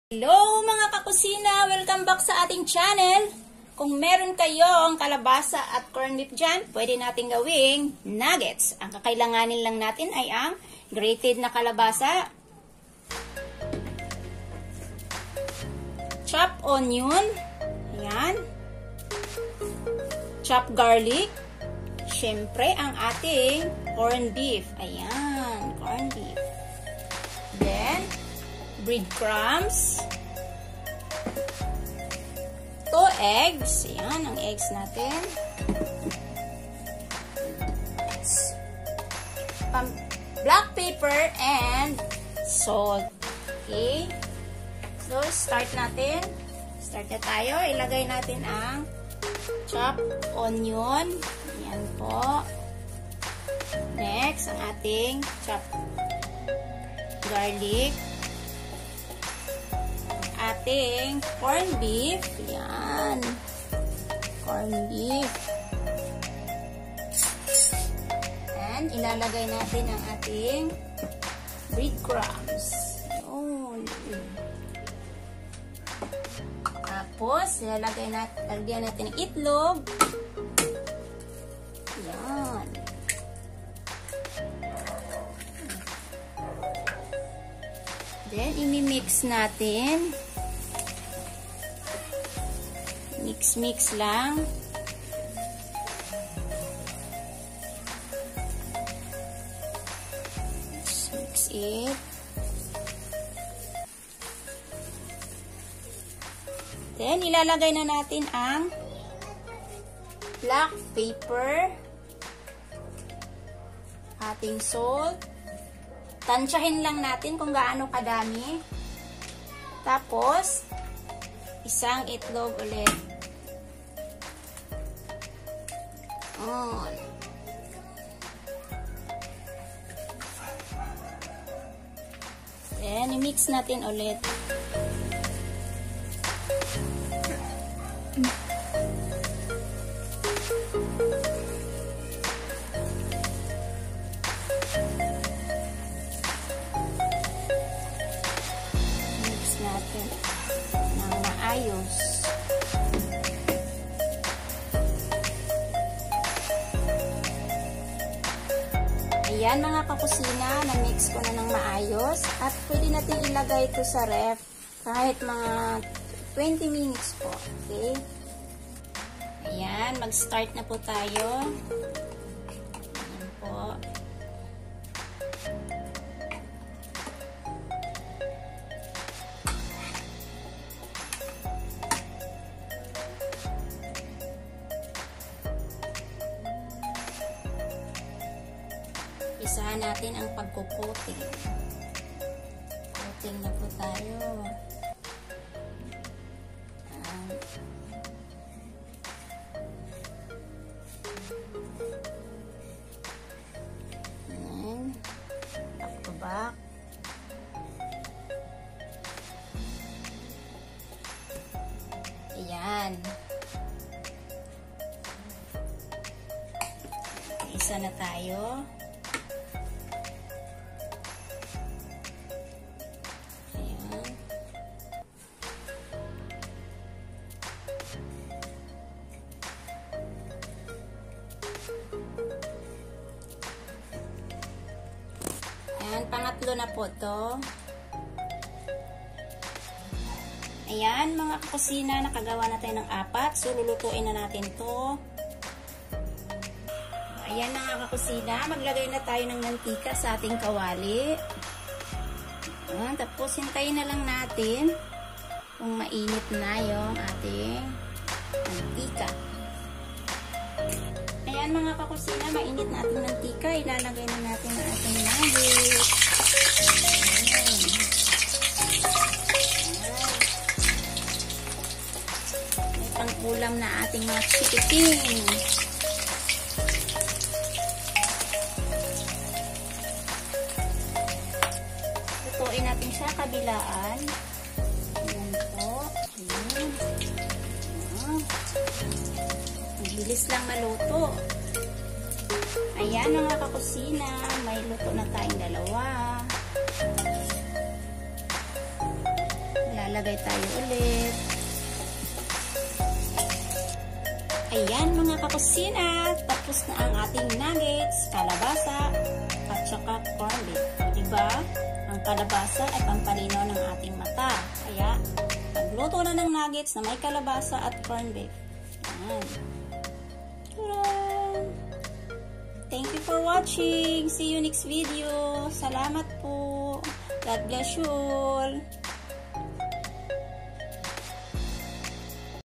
Hello mga kakusina! Welcome back sa ating channel. Kung meron kayong kalabasa at corned beef dyan, pwede natin gawing nuggets. Ang kakailanganin lang natin ay ang grated na kalabasa, chopped onion, ayan, chopped garlic, syempre ang ating corned beef, ayan, corned beef. Then, breadcrumbs, 2 eggs, ayan ang eggs natin, black pepper and salt. Okay, so start na tayo. Ilagay natin ang chopped onion, ayan po. Next, ang ating chopped garlic, ating corned beef, yan, corned beef, and ilalagay natin ang ating breadcrumbs, yun. Tapos lagyan natin ng itlog, yan. Then imi-mix natin. Mix lang. Just mix it. Then ilalagay na natin ang black pepper, ating salt. Tansyahin lang natin kung gaano kadami. Tapos, isang itlog ulit. On. Then, i-mix natin ulit. Ng maayos. Ayan mga kakusina, na-mix ko na ng maayos at pwede natin ilagay ito sa ref kahit mga 20 minutes po. Okay? Ayan, mag-start na po tayo. Ayan po. Isahan natin ang pagkukoting. Coating na po tayo. Back to back. Ayan. Isa na tayo. Ayan, pangatlo na po to. Ayan, mga kakusina, nakagawa na tayo ng 4. So, lulutuin na natin to. Ayan, mga kakusina, maglagay na tayo ng mantika sa ating kawali. Ayan, tapos hintayin na lang natin kung mainit na yung ating mantika. Ayan mga kakusina, mainit na ating mantika. Ilalagay na natin ang ating nuggets. May pang-ulam na ating mga chikiting. Lutuin natin siya kabilaan. Ayan po. Ayan. Bilis lang maluto. Ayan mga kakusina, may luto na tayong 2. ilagay tayo ulit. Ayan mga kakusina, tapos na ang ating nuggets, kalabasa, at saka corned beef. Diba? Ang kalabasa ay pampalinaw ng ating mata. Kaya, pagluto na ng nuggets na may kalabasa at corned beef. Ayan. Tadaan! Thank you for watching. See you next video. Salamat po. God bless you all.